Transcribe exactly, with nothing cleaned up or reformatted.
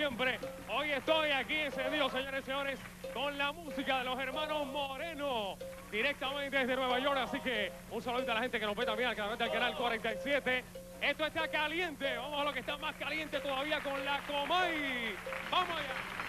siempre. Hoy estoy aquí encendido, señores y señores, con la música de los hermanos Moreno, directamente desde Nueva York. Así que un saludito a la gente que nos ve también al canal del canal cuarenta y siete. Esto está caliente. Vamos a lo que está más caliente todavía con la Comay. ¡Vamos allá!